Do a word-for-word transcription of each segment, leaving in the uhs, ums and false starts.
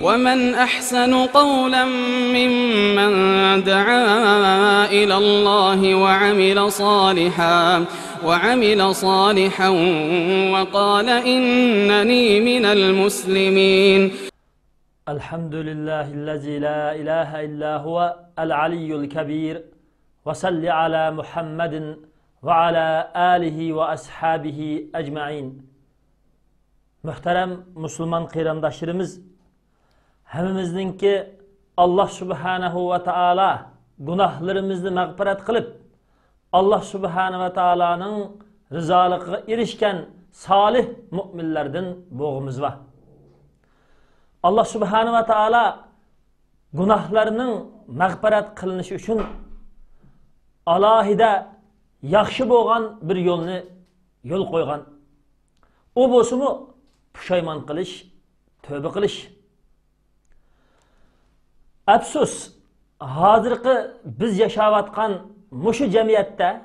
ومن أحسن قولا ممن دعا إلى الله وعمل صالحا وعمل صالحا وقال إنني من المسلمين. الحمد لله الذي لا إله إلا هو العلي الكبير وصل على محمد وعلى آله وأصحابه أجمعين. Muhterem Müslüman kıyrandaşlarımız, hemimizninki Allah Subhanahu ve Taala günahlarımızı mağfiret kılıp Allah Subhanahu ve Taala'nın rızalığına erişken salih müminlerden boğumuz var. Allah Subhanahu ve Taala günahlarının mağfiret kılınışı için alahide yaxşı boğan bir yolunu yol koygan. O bosumu puşayman kılış, tövbe kılış. Afsus, hazırki biz yaşavatkan muşu cemiyette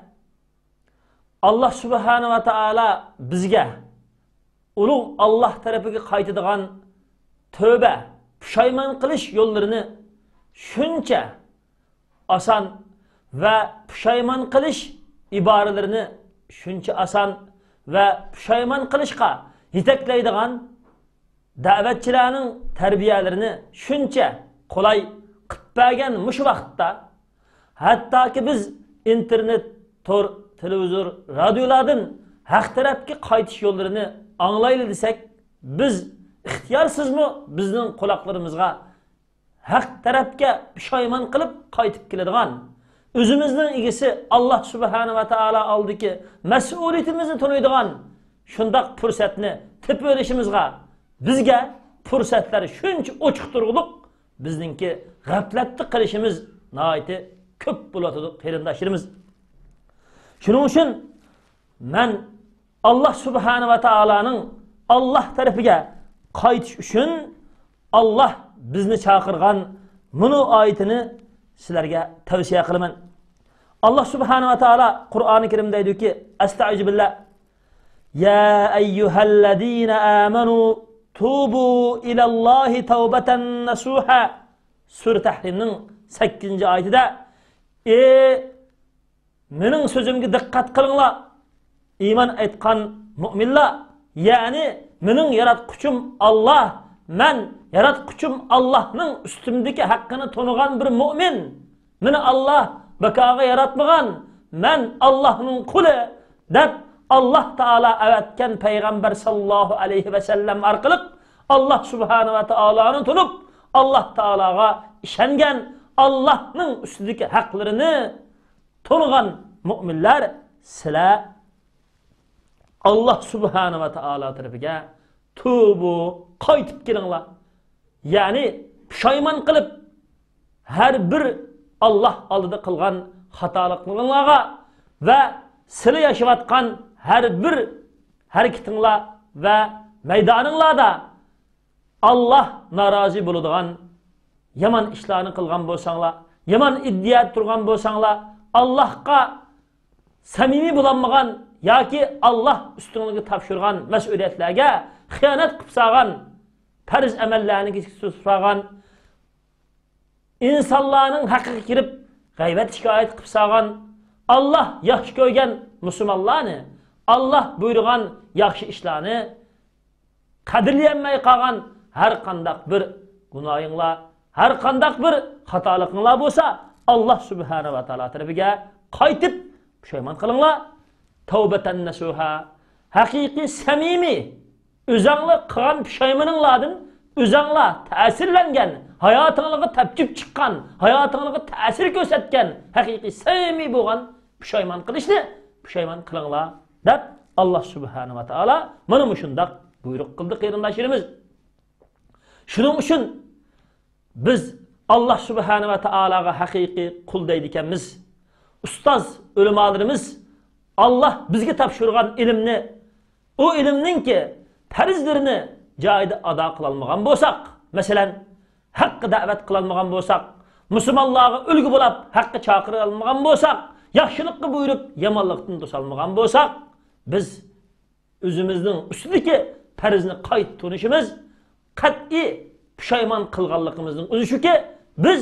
Allah Subhanahu ve Taala bizge ulug' Allah tarafıga qaytadigan tövbe, puşayman kılış yollarını şuncha asan ve puşayman kılış ibarelerini şuncha asan ve puşayman kılışka yeteklaydigan davetçilerinin terbiyelerini şuncha kolay qıtpagan muş vaqtda hatta ki biz internet, tor, televizor, radyolardan haq tarafga qaytish yo'llarini anglayli desek, biz ixtiyorsizmi mı bizning quloqlarimizga haq tarafga pushaymon qilib qaytib keladigan o'zimizning egisi Allah Subhanahu ve Taala oldiki mas'uliyatimizni tunuydigan shundaq fursatni tepib olishimizga bizga fursatlar shuncha ochiq turg'uliq bizningki g'aflatni qilishimiz nihoyat ko'p bo'ladi qarindoshlarimiz. Shuning uchun men Allah Subhanahu ve Taala'nın Allah tarafiga qaytish uchun Allah bizni chaqirgan bunu oyatini sizlarga tavsiya qilaman. Allah Subhanahu ve Taala Qur'oni Karimda aytadiki: "Estaizu billah. Ya eyyuhellezina amanu tubu ilallahi tawbatan nasuha." Sure Tahrimning sakkizinchi oyatida: "E mening so'zimga diqqat qilinglar. İman aytgan mu'minlar, ya'ni mening yaratquchim Allah, men yaratquchim Allah'ning ustimdagi haqqini to'nigan bir mu'min. Meni Allah bakaga yaratmagan, men Allah'ning quli deb Allah Taala avatgan payg'ambar sallallohu alayhi ve sellem orqali Allah Subhanahu ve Taala'ni tunib, Allah Taalaga ishongan, Allah'ning ustidagi haqlarini to'nigan mu'minlar sizlar Allah Subhanahu ve Taala tarafiga tubu qaytib kelinglar. Ya'ni pushaymon qilib har bir Allah oldida qilgan xatoliklarga va sizlar yashayotgan har bir harakatinglar va maydoninglarda Allah norozi bo'ladigan yaman ishlarni qilgan bo'lsanglar, yaman iddia turgan bo'lsanglar, Allah'ga samimiy bo'lmagan yoki Allah ustunligiga topshirgan mas'uliyatlarga xiyonat qilib salgan, farz amallarni kechiktirgan, insonlarning haqqiga kirib g'aybat shikoyat qilib salgan, Allah yaxshi ko'rgan musulmonlarni, Allah buyurgan yaxshi ishlarni qadrlayolmay qolgan har qandaq bir gunohinglar, har qandaq bir xatolikinglar bo'lsa, Allah Subhanahu ve Taala tarafiga qaytib pushaymon qilinglar. Tavbatan nasuha, haqiqiy samimiy o'zinglar qilgan pushaymoninglardan o'zinglar ta'sirlangan, hayotingizga tapchib chiqqan, hayotingizga ta'sir ko'rsatgan haqiqiy samimiy bo'lgan pushaymon qilishni pushaymon qilinglar deb Allah Subhanahu ve Taala mana shundoq buyruq qildi qarindoshlarimiz. Shuning uchun biz Allah Subhanahu ve Taala'ga haqiqiy qul deydikanmiz. Ustoz ulamolarimiz Allah bizga topshirgan ilmni, o ilmninki farzlarini joyida ado qila olmagan bo'lsak, masalan, haqqi da'vat qila olmagan bo'lsak, musulmonlarga ulgu bo'lib haqqi chaqira olmagan bo'lsak, yaxshilikni buyurib yomonlikdan to'solmagan bo'lsak, biz o'zimizning ustidagi farzni qayt tunishimiz qat'iy pushaymon qilganligimizning o'zi shuki, biz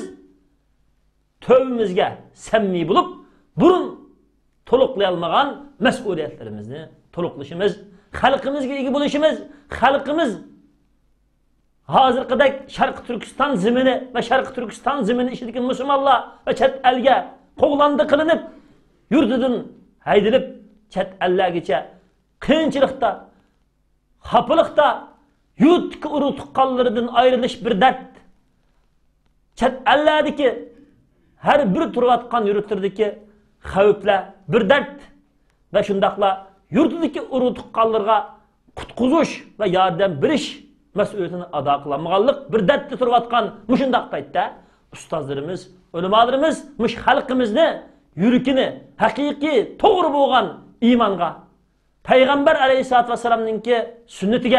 tövbimizga samimiy bo'lib, burun to'liqlay olmagan mas'uliyatlarimizni to'liqlashimiz, xalqimizga ega bo'lishimiz, xalqimiz hozirgidek Sharq Turkiston zimini va Sharq Turkiston zimini ishidagi musulmonlar va chet elga qo'g'landi qilinib, yurtidan haydilib, chet ellargacha qiyinchilikda, xafalikda, yurtga uru tuqqanlaridan ayrilish bir dard. Chet ellardagi har bir turayotgan yurtlardagi xavflar bir dard va shundaqla yurtidagi uru tuqqanlarga qutqizish va yordam berish mas'uliyatini ado qilmaganlik bir dardda turayotgan mushundaq paytda ustozlarimiz, ulamolarimiz mush xalqimizni yurikini haqiqiy to'g'ri bo'lgan iymonga, payg'ambar alayhisolatu vasallamningki sunnatiga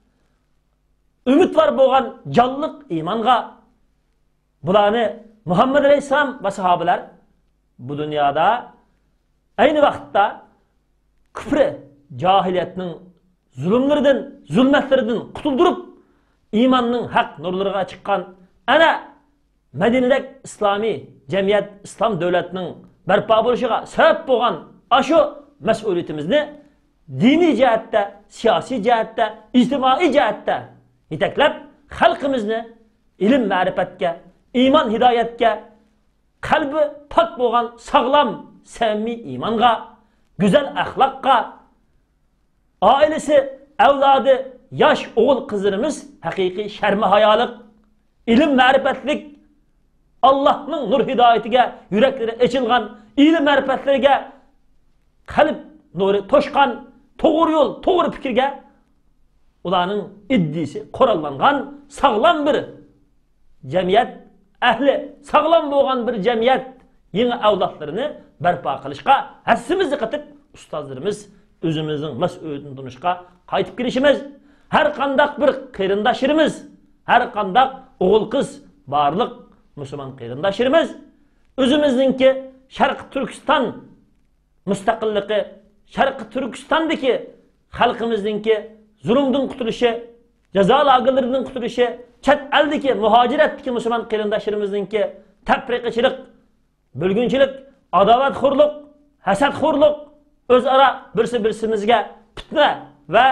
umidvor bo'lgan jonliq iymonga bularni Muhammad alayhisalom va sahobalar bu dunyoda ayni vaqtda kufri, jahiliyatning zulmlaridan, zulmatlaridan qutuldirib, iymonning haq nurlariga chiqqan ana Madinadagi islomiy jamiyat, islom davlatining barpo bo'lishiga sabab bo'lgan ashu mas'uliyatimizni diniy jihatda, siyosiy jihatda, ijtimoiy jihatda yetaklab, xalqimizni ilm ma'rifatga, iymon hidoyatga, qalbi pok bo'lgan sog'lom, samimiy iymonga, go'zal axloqqa, oilasi, avlodi, yosh o'g'il qizlarimiz haqiqiy sharma hayolik, ilm ma'rifatlik, Allohning nur hidoyatiga yuraklari ochilgan, ilm ma'rifatlariga qalb nuri to'shqan, to'g'ri yo'l, to'g'ri fikrga ularning iddisi qurollangan sog'lom bir jamiyat ahli, sog'lom bo'lgan bir jamiyat yangi avlodlarini barpo qilishga hassimizni qatib ustozlarimiz o'zimizning mas'uliyatini tunishga qaytib kelishimiz, har qanday bir qarindoshlarimiz, har qanday o'g'il qiz barliq musulmon qarindoshlarimiz o'zimizningki Sharq Turkiston mustaqilligi, Sharq Turkistondagi xalqimizningki zulmdan qutulishi, jazo lagerlaridan qutulishi, chet eldagi muhojiratdagi musulmon qarindoshlarimizninki tafriqachilik, bo'lgunchilik, adovatxo'rlik, hasadxo'rlik, o'zaro birsi-birsimizga fitna va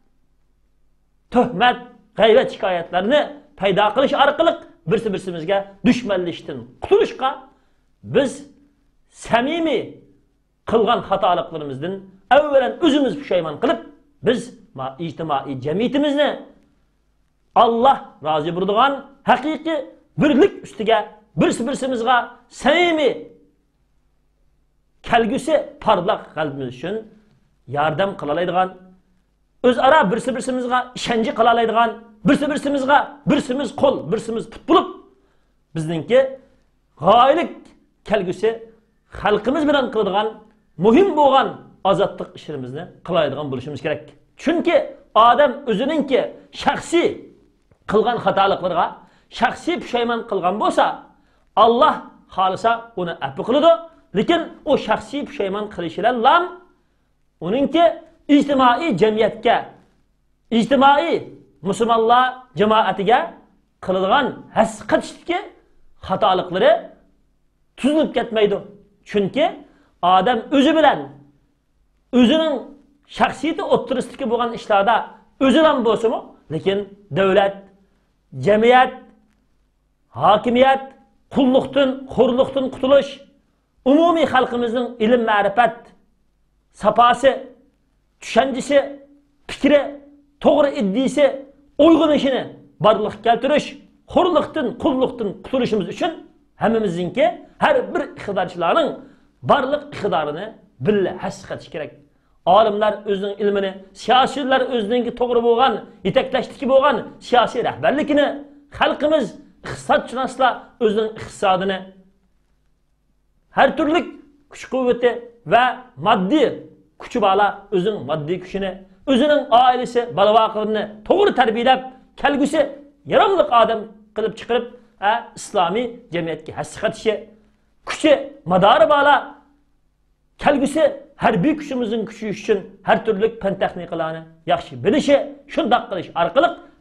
tuhmat, g'aybat shikoyatlarni paydo qilish orqali birsi-birsimizga dushmanlashdan qutulishga biz samimiy qilgan xatoliklarımızdan avvalan o'zimiz pushaymon qilib, biz ijtimoiy jamiyatimizni Allah rozi bo'ladigan haqiqiy birlik ustiga birsi-birsimizga samimiy kelgusi parlaq qalbimiz uchun yordam qila oladigan, o'zaro birsi-birsimizga ishonch qila oladigan, birsi-birsimizga birsimiz qo'l, birsimiz put bo'lib, bizningki g'oyalik kelgusi xalqimiz bilan qiladigan muhim bo'lgan ozodlik ishlarimizni qilaydigan bo'lishimiz kerak. Chunki odam o'zininki shaxsiy qilgan xatoliklarga shaxsiy pushaymon qilgan bo'lsa, Alloh xolisa uni afv qiladi, lekin o shaxsiy pushaymon qilishilar uninki ijtimoiy jamiyatga, ijtimoiy musulmonlar jamoatiga qiladigan hasqatishdagi xatoliklari tuzilib ketmaydi. Chunki odam o'zi bilan o'zining shaxsiyati o'ttirisidagi bo'lgan ishlarda o'zidan bo'lsa-mu, lekin davlat, jamiyat, hokimiyat, qulluqdan, xo'rliqdan qutulish, umumiy xalqimizning ilm ma'rifat safosi, tushunchasi, fikri, to'g'ri iddisi, uyg'unishini barliqqa keltirish, xo'rliqdan, qulluqdan qutulishimiz uchun hammamizningki har bir iqtidorchilarning barliq iqtidorini billa hasqatish kerak. Olimlar o'zining ilmini, siyosiylar o'zining to'g'ri bo'lgan, yetaklashdiki bo'lgan siyosiy rahbarligini, xalqimiz iqtisodshunoslar o'zining iqtisodini, har turli kuch-quvvati va moddiy kuchi bala o'zining moddiy kuchini, o'zining oilasi, balavoqlarini to'g'ri tarbiyalab, kelgusi yaramli odam qilib chiqarib, islomiy jamiyatga hasqatishi, kuchi madori bala kelgusi harbiy kuchimizning kuchi uchun har turli fan texnikalarni yaxshi bilishi, shundoq qilish orqali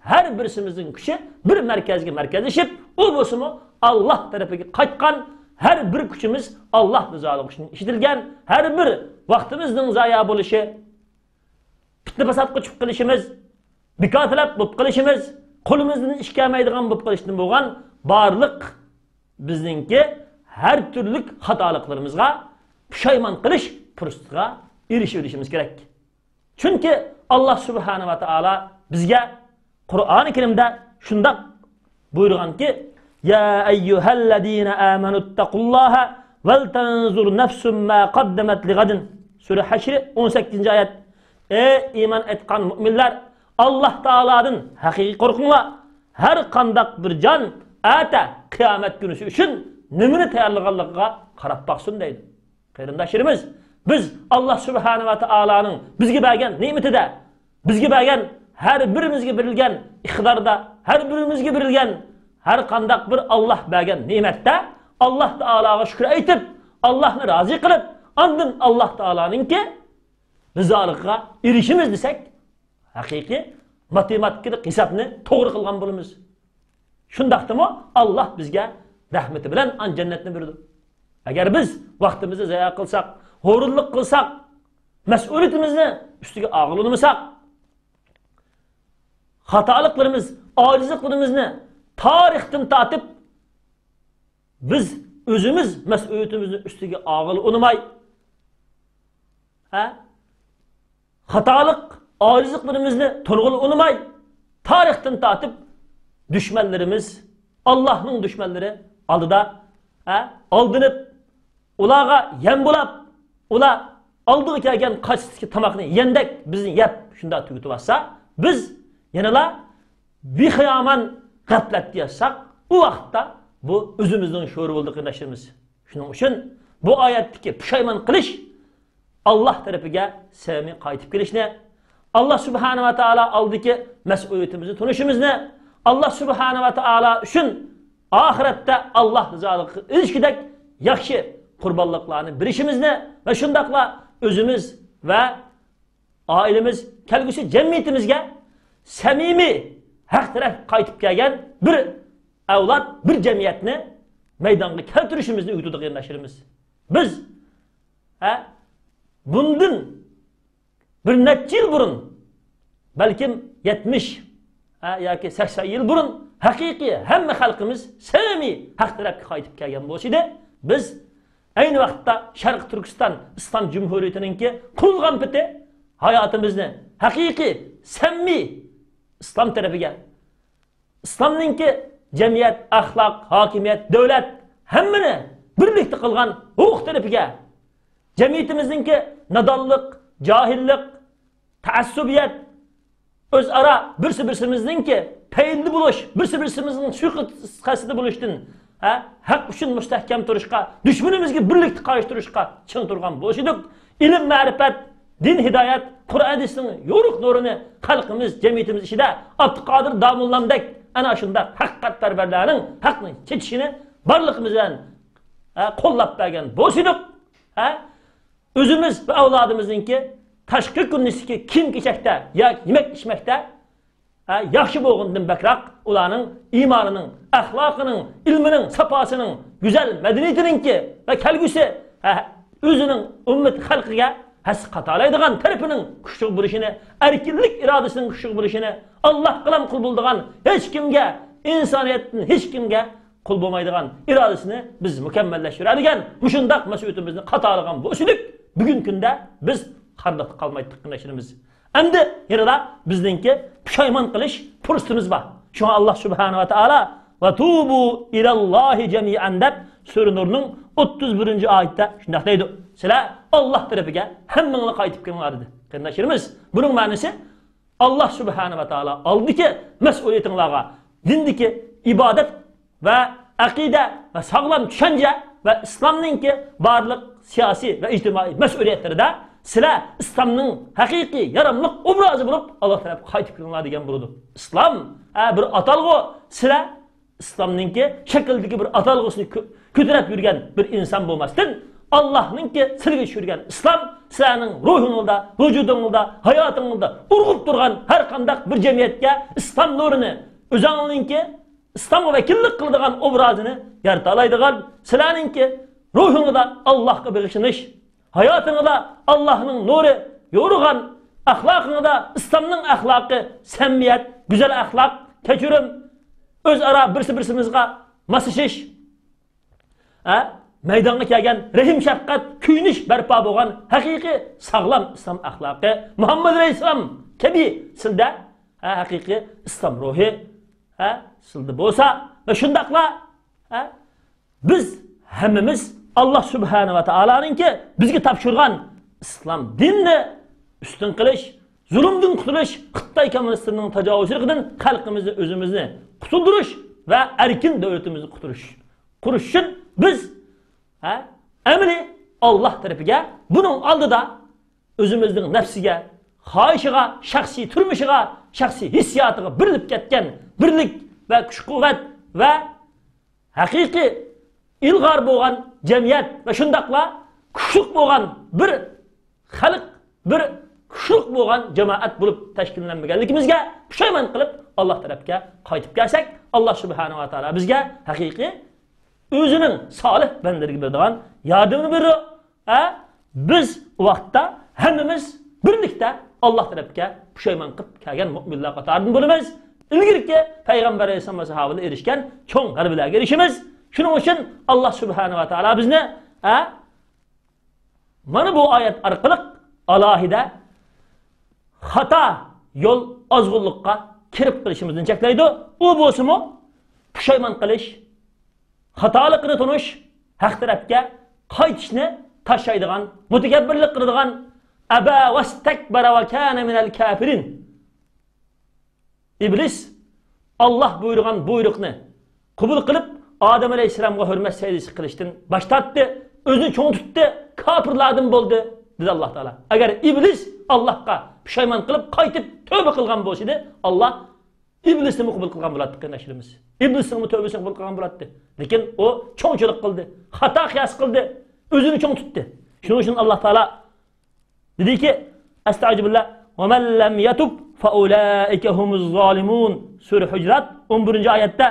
her birsimizin küçü bir merkezge merkezleşip o bosumu Allah tarafıga qaytgan her bir küçümüz Allah rızalıq üçün işitilgen her bir vaqtimizning zaya bo'lishi fitna fasodga chiqib qilishimiz bikotilab bo'lib qilishimiz qo'limizdan ish kelmaydigan bo'lib qilishdan bo'lgan barliq bizningki her türlük hatalıklarımızga pushaymon qilish fursatiga erishishimiz kerak. Çünkü Allah Subhanahu va taala bizga Qur'oni Karimda shundoq buyurganki: "Ya ayyuhallazina amanuttaqullaha vel tanzur nafsum ma qaddamat ligadin." Sure Haşr on sakkizinci ayet. Ey iman etgan müminler, Allah Taaladan haqiqiy qo'rqinglar. Her qandaq bir can ata kıyamet günüsü üçün nimini tayyorlaganligiga qarab baqsin deydi. Qarindoshlarimiz, biz Allah Subhanahu va taolaning bizga bergan ne'matida, bizga bergan her birimizga berilgan iqtidarda, her birimizga berilgan her qandaq bir Allah bergan ne'matda Allah Taolaga shukr aytib, Allahni rozi qilib, ondan Allah Taolaninki rizoligiga erishimiz desak, haqiqiy matematik hisobni to'g'ri qilgan bo'lamiz. Shundaqdimi Allah bizga rahmeti bilan an jannatni berdi. Agar biz vaqtimizni zayo qilsak, ho'rinlik qilsak, mas'uliyatimizni ustiga og'irlamasak, xatoliklarimiz, ojizliklarimizni tarixdan tatib biz o'zimiz mas'uliyatimizni ustiga og'ir olmay, ha? Xatolik, ojizliklarimizni to'g'ri olmay, tarixdan tatib düşmanlarımız, Allah'ın düşmanları aldıda, ha? Aldınıp, ulağa yem bulap, ula aldığı kelgen kaçtaki tamakını yendek bizim yap şunda tügütü varsa, biz yanıla bir hıyaman gaflet diyorsak, o vakitte bu özümüzün şuuru oldu kardeşlerimiz. Şunun için bu ayetteki pişayman kılış, Allah tarafıga sevmi kayıtıp gelişine, Allah Subhanahu ve Teala aldı ki mesuliyetimizi, tunuşumuz ne? Allah Subhanahu ve Teala üçün ahirette Allah rızalığı ilişkidek yakşı kurbanlıklarını birişimizne ve şundakla özümüz ve ailemiz, kelgüsü cemiyetimizge samimi hak taraf kayıtıp gelgen bir evlat, bir cemiyetini meydanda keltirişimizde uyutuduk yerleşirimiz. Biz he, bundan bir neçe yıl burun, belki yetmiş ha, yoki sakson yıl burun haqiqiy hamma xalqimiz samimiy haq tarafga qaytib kelgan bo'lsa-da, biz ayni vaqtda Sharq Turkiston Islom Jumhuriyatiningki qulgan piti hayotimizni haqiqiy samimiy islom tarafiga, islomningki jamiyat, axloq, hokimiyat, davlat hammani birlikda qilgan huquq tarafiga, jamiyatimizningki nadonlik, johillik, taassubiyat, o'zaro birsi birsimizningki tayinli bo'lish, birsi birsimizning suiqasida bo'lishdan, ha, haq uchun mustahkam turishga, dushmanimizga birlikda qarshi turishga ching turgan bo'lsak, ilm, ma'rifat, din, hidoyat, Qur'on hadisning yo'riq nurini xalqimiz, jamiyatimiz ichida Abduqodir Domullamdek ana shunda haqiqatparvarlarning haqni chechishini barligimiz bilan qo'llab bergan bo'lsak, ha, o'zimiz va avlodimizningki tashqi ko'rinishga kim kechakda yoki yemak ichmakda yaxshi bo'lgandan bakroq ularning iymonining, axloqining, ilmining, safosining, go'zal madaniyatiningki va kelgusi o'zining ummat xalqiga has qatolaydigan tarafining kuchli bo'lishini, erkinlik irodasining kuchli bo'lishini, Alloh bilan qul bo'ladigan hech kimga, insoniyatning hech kimga qul bo'lmaydigan irodasini biz mukammallashtiradigan mushundaq mas'uliyatimizni qatolagan bo'lsak, bugun kunda biz qardoq qalmaydik qilishimiz. Endi yanada bizningki pushaymon qilish fursatimiz bor. Shunga Alloh Subhanahu va taolo va tubu ilallohi jami'an deb Sura Nurning o'ttiz birinchi oyatda shunday deydi. Sizlar Alloh tarafiga hammanglar qaytib kelinglar dedi. Qardoshlarimiz, buning ma'nosi Alloh Subhanahu va taolo oldiki mas'uliyatingizga dindagi ibodat va aqida va sog'lom tushuncha va islomningki barliq siyosiy va ijtimoiy mas'uliyatlarida sizlar islomning haqiqiy yaramliq obrazi bo'lib Alloh tarafga qaytib kelinglar degan bo'ladi. Islom bir atalg'u, sizlar islomningki shakldagi bir atalg'usini ko'tarib yurgan bir inson bo'lmasdan Allah'nınki silgi düşürgen İslam senin ruhunuzda, vücudunuzda, hayatınızda urgup durgan her kandak bir cemiyetke İslam nurunu özününki İslam'a vekillik kıldığın obrazını yaratalaydıgan seninki ruhunuzda Allah'a bağışınış, hayatınızda Allah'ın nuru yorugan ahlakınızda İslam'ın ahlakı, semmiyet, güzel ahlak, keçürüm, öz ara birisi birsimizga masışış, ha? Meydana kelgan rahim shafqat kuyinish barpo bo'lgan haqiqiy sog'lom islom axloqi Muhammad Rasululloh kabi sizda haqiqiy islom ruhi ha sizda bo'lsa va shundaqla ha biz hammamiz Alloh subhanahu va taoloninki bizga topshirgan islom dinni ustun qilish, zulmdan qutulish, Xitoy kommunistlarining tajovuzligidan xalqimizni o'zimizni qutuldirish va erkin davlatimizni quturish. Qurish uchun biz ha ameli Allah tarafiga bunun aldıda özümüzün nefsiga, xohishiga, shaxsiy turmushiga, shaxsiy hissiyotiga birilib ketgan birlik va kuch-quvvat va haqiqiy ilg'or bo'lgan jamiyat va shundaqla kuchli bo'lgan bir xalq, bir kuchli bo'lgan jamoat bo'lib tashkillanmaganligimizga pushaymon qilib Alloh tarafiga qaytib kelsak, Alloh subhanahu va taolo bizga haqiqiy özünün salih bendergi bildiğin yardımını verir. Ha? Biz o vakitte hemimiz birlikte Allah tarafına puşayman kıp kelgen müminler katarını bulunmaz. İlgiri ki Peygamber Aleyhisselam ve sahabıyla erişken çoğun garbilerge erişimiz. Şunun için Allah subhanahu ve teala bizne ha? Bana bu ayet arkalık alahide hata yol azgınlıkka kirip kılışımızın çekleydi. O bozumu puşayman kılış, hatalıkını tunuş, haq tarafga qaytishni tashlaydigan, mutakabbirlik qiladigan aba vastakbara va kana minal kafirin. İblis Allah buyurgan buyruqni qabul qilib, Adem alayhisolamga hurmat sajdasi qilishdan bosh tortdi, o'zini cho'ng tutdi, kofirlardan bo'ldi, dedi Alloh taolo. Agar iblis Allohga pushaymon qilib, qaytib tövbe qilgan bo'lsa, Alloh İblisni qabul qilgan bo'ladi qardoshlarimiz. İblisning tövbesini qabul qilgan bo'ladi. Lekin o cho'ngchilik qildi, xato qiyas qildi, o'zini cho'ng tutdi. Shuning uchun Alloh taolo dediki: "Astagfirullah va man lam yatub fa ulaika humuz zolimun." Sura Hujurat o'n birinchi oyatda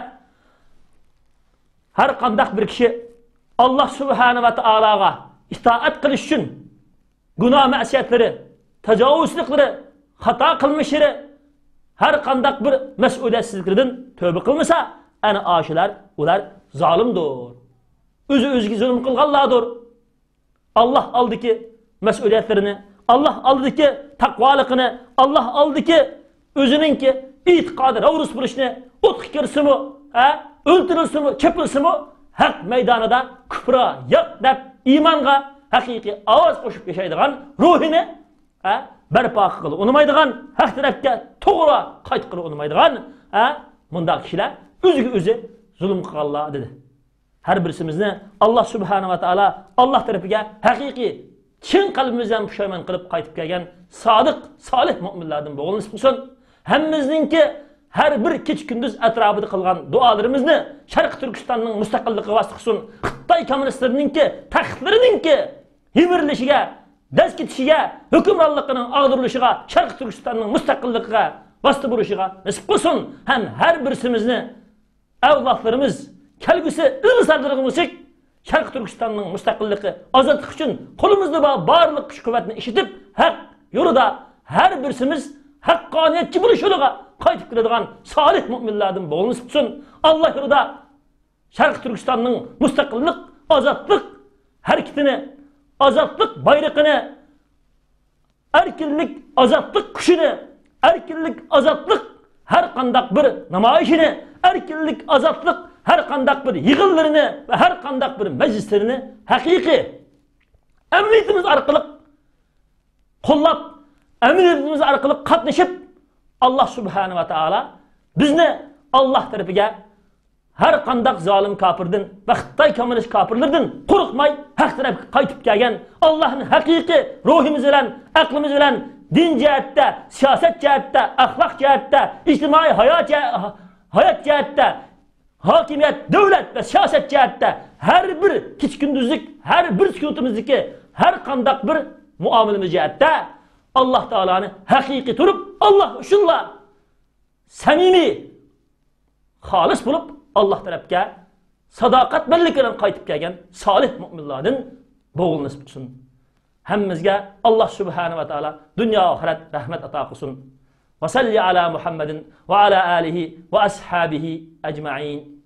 har qanday bir kishi Alloh subhanahu va taologa itoat qilish uchun gunoh ma'siyatlari, tajovuzliklari, xato qilmishlari her kandak bir mesuliyetsizliklerden tövbe kılmasa ana aşılar ular zalimdir. Özü özgü zulüm kılganlardır. Allah aldı ki mesuliyetlerini, Allah aldı ki takvalıkını, Allah aldı ki özünün ki itikadı, ravrus buluşunu, utku kırsımı, öldürülsümü, çöpülsümü hak meydanında küfra, yak dep, imanға hakiki avaz koşup yaşaydıgan ruhini barpo qilib unmaydigan, haq tarafga to'g'ri qayt qilib unmaydigan, ha, bundaq kishilar o'ziga o'zi zulm qilganlar dedi. Har birimizni Alloh subhanahu va taolo Alloh tarafiga haqiqiy chin qalbimizdan pushaymon qilib qaytib kelgan sodiq, solih mu'minlardan bo'lishimiz bo'lsin. Hammamizningki har bir kech kunduz atrofida qilgan duolarimizni Sharq Turkistonning mustaqilligi vasqsin, Xitoy kommunistlarininki, taxtlarininki yimirilishiga, daz ketishiga, hukmronligining og'dirilishiga, Sharq Turkistonning mustaqilligiga, vosita bo'lishiga nasib qilsin. Ham har birimizni avlodlarimiz kelgusi ilsarlarimiz Sharq Turkistonning mustaqilligi, ozodlik uchun qo'limizda bor barliq kuch-quvvatni ishitib, haq yo'lida har birimiz haqqoniyatchi bo'lish yo'liga qaytib keladigan solih mu'minlardan bo'lishimiz uchun Alloh yo'lida Sharq Turkistonning mustaqillik, ozodlik harakatini, ozodlik bayrog'ini, erkinlik, ozodlik kuchini, erkinlik, ozodlik har qanday bir namoyishini, erkinlik, ozodlik har qanday bir yig'inlarini va har qanday bir majlislarini haqiqiy amniyatimiz orqali qo'llab, amniyatimiz orqali qatnashib, Alloh subhanahu va taolo bizni Alloh tarafiga har qanday zolim kofirdan va Xitoy kommunist kofirlardan qo'rqmay haq tarafga qaytib kelgan, Allohning haqiqiy ruhimiz bilan, aqlimiz bilan din jihatda, siyosat jihatda, axloq jihatda, ijtimoiy hayot hayot jihatda hokimiyat, davlat va siyosat jihatda har bir kechkunduzlik, har bir sukutimizdagi har qandaq bir muomalamiz jihatda Alloh taolani haqiqiy turib, Alloh uchunla samimiy, xolis bo'lib Alloh tarafga sadoqat birlik bilan qaytib kelgan solih mu'minlarning bo'g'ilni nisbat qilsin. Hammamizga Alloh subhanahu va taolo dunyo oxirat rahmat ato qilsin. Va salli ala Muhammadin va ala alihi va ashabihi ajma'in.